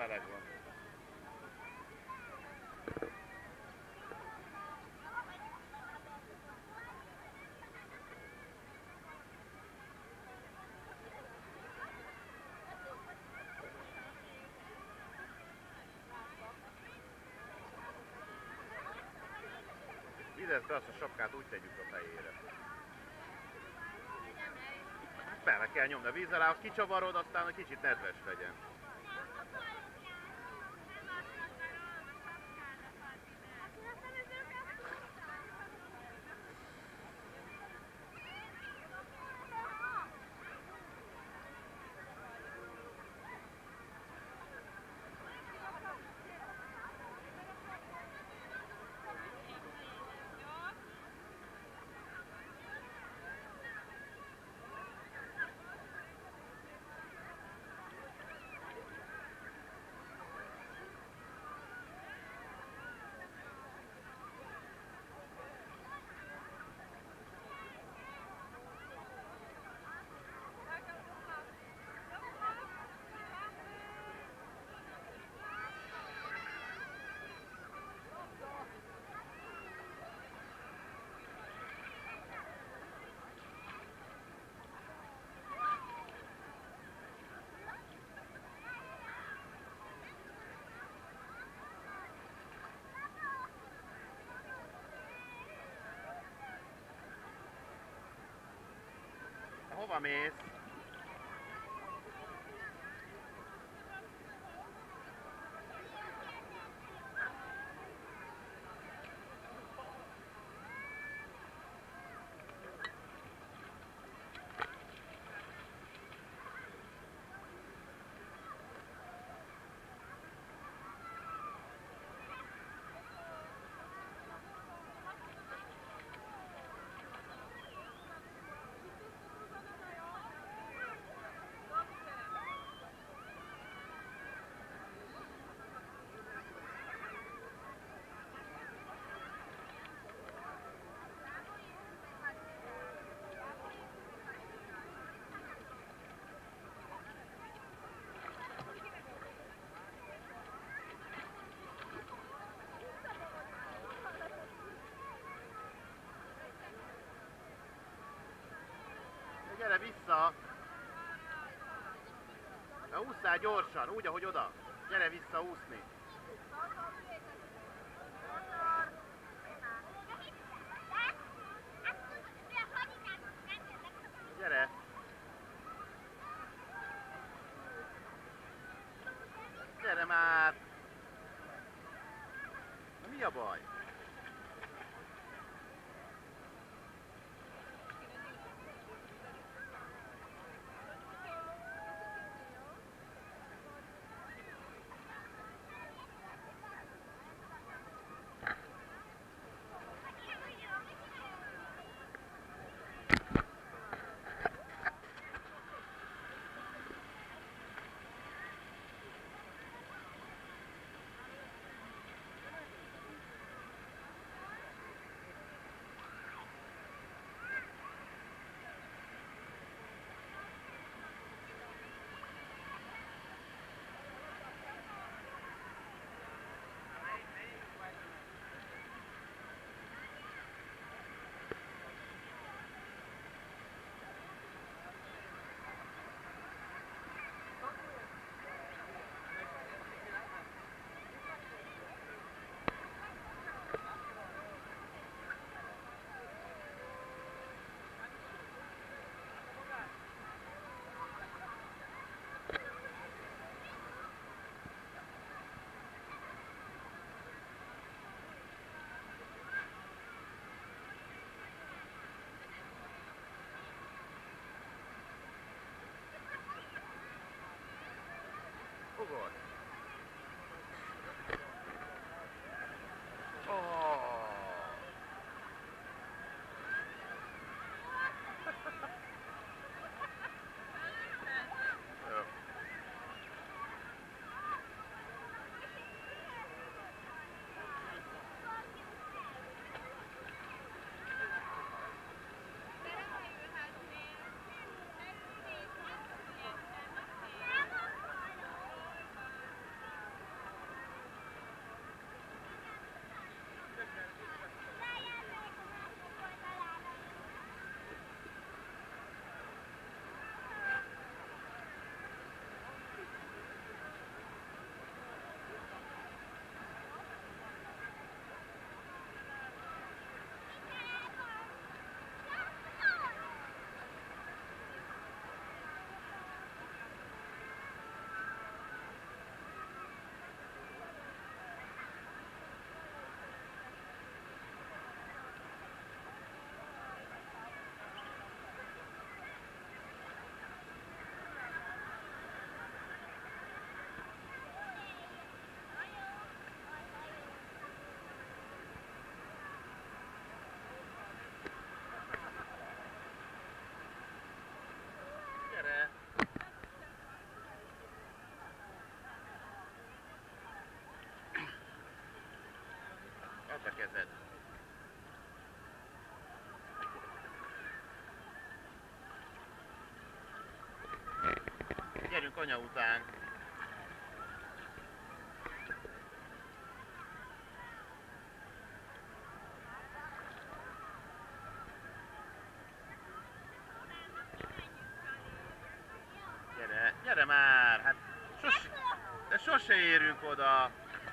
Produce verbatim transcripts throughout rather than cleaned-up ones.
meleg van. Vizezbe azt a sapkát úgy tegyük a fejére. Bele kell nyomni a víz alá, azt kicsavarod, aztán egy kicsit nedves legyen. Hova mész? Gyere vissza! Na ússzál gyorsan, úgy ahogy oda! Gyere vissza úszni! Gyere! Gyere már! Na mi a baj? Ugorj! Oh. a kezed. Gyerünk anya után. Gyere, gyere már! Hát sos, de sose érünk oda.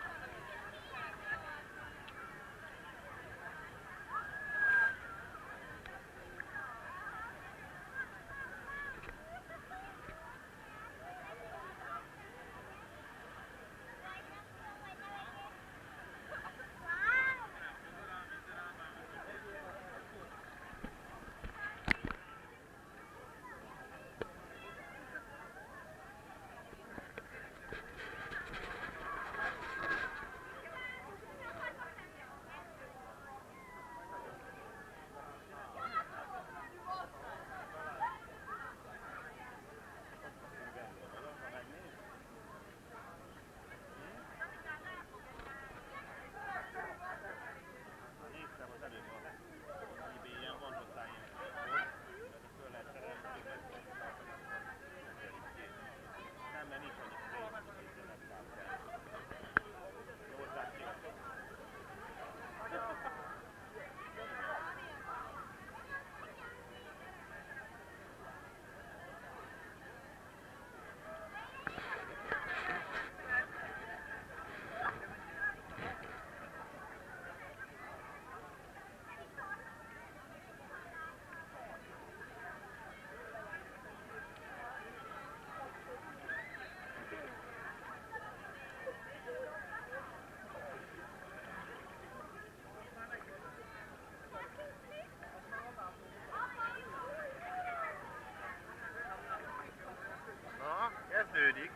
Kezdődik.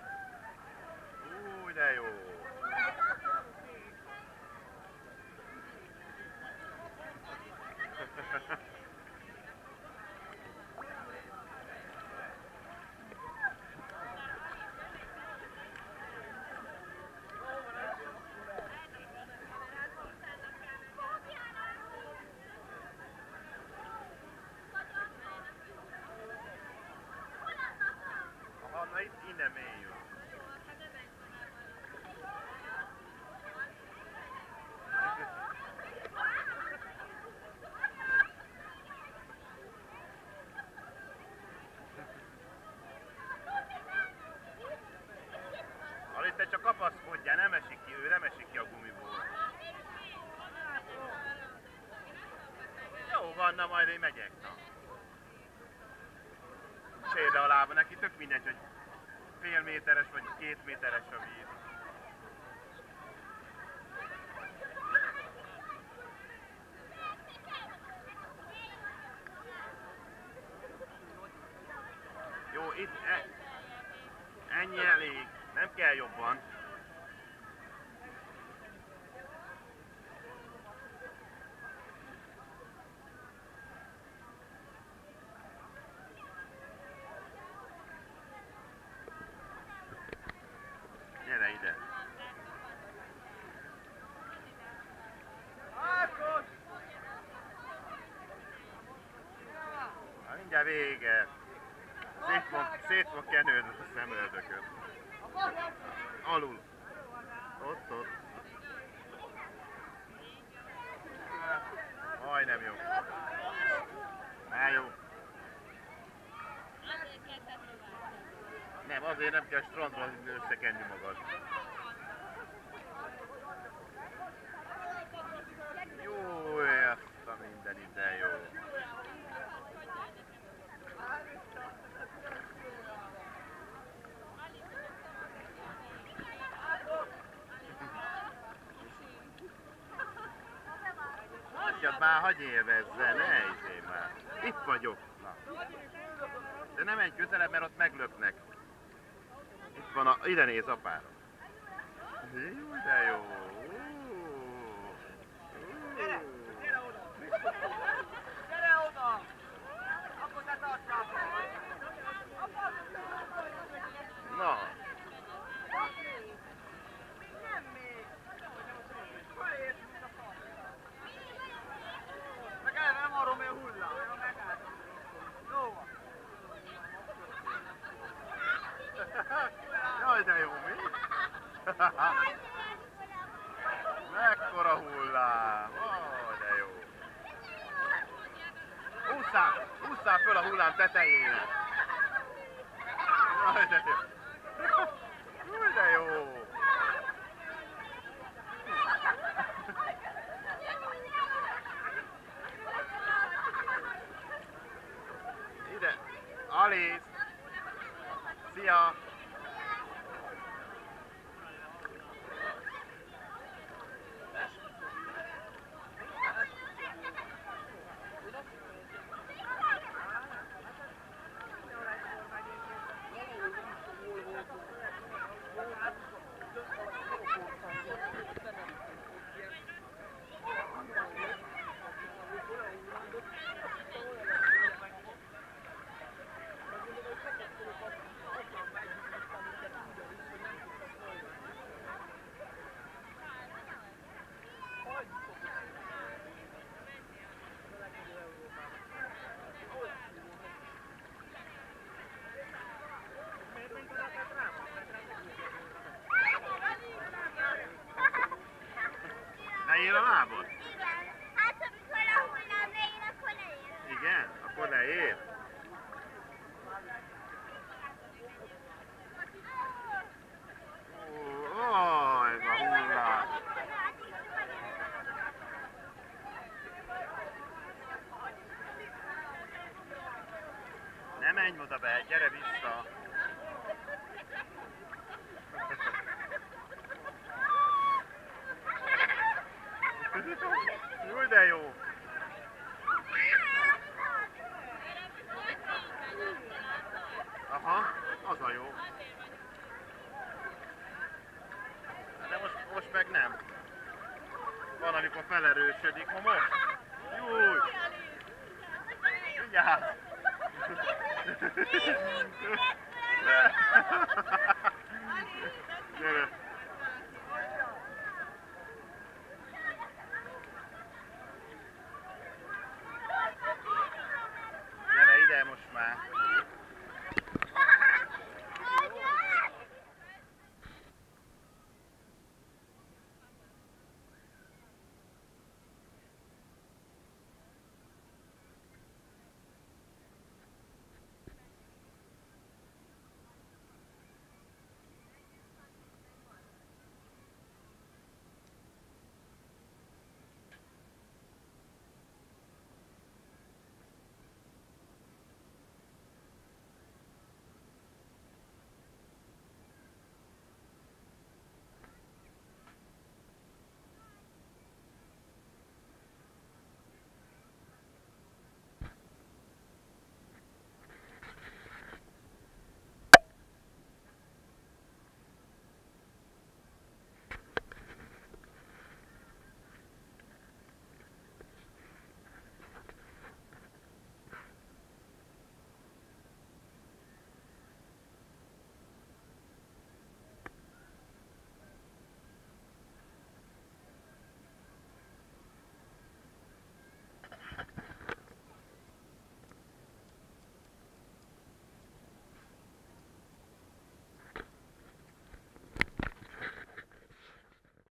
Új, de jó. Na itt innen mélyül. Alé, te csak kapaszkodjál, nem esik ki, ő nem esik ki a gumiból. Jó van, na majd én megyek, na. Sérde a lába, neki tök mindegy, hogy fél méteres vagy két méteres a víz. Jó, itt e, ennyi elég, nem kell jobban. Gyere ide! Na, mindjárt vége! Szét fog, szét fog kenődni a szemöldököt. Alul! Ott, ott! Majdnem jó! Már jó! Nem, azért nem kell strandra összekenni magad. Jó, ezt a minden ide jó. Hagyjad már, hagyj élvezzel, ne izé már. Itt vagyok. Na. De nem menj közelebb, mert ott meglöknek. Itt van a... ide néz apára. Jó, de jó. Gyere oda! Akkor te tartsál! Na. Nem még! Fölértünk a Hússzál föl a hullám tetejére. Jaj, de jó. Jaj, de jó. Ide. Alice. Szia. Leér a lábod? Igen. Hát amikor a hullám leér, akkor leér. Igen? Akkor leér? Ó, ó, ez a hullám. Ne menj oda be, gyere vissza. Jó, de jó. Aha, az a jó. De most, most meg nem. Van, amikor felerősödik. Ha most? Júj! Vigyázz! Gyere! Gyere ide most már!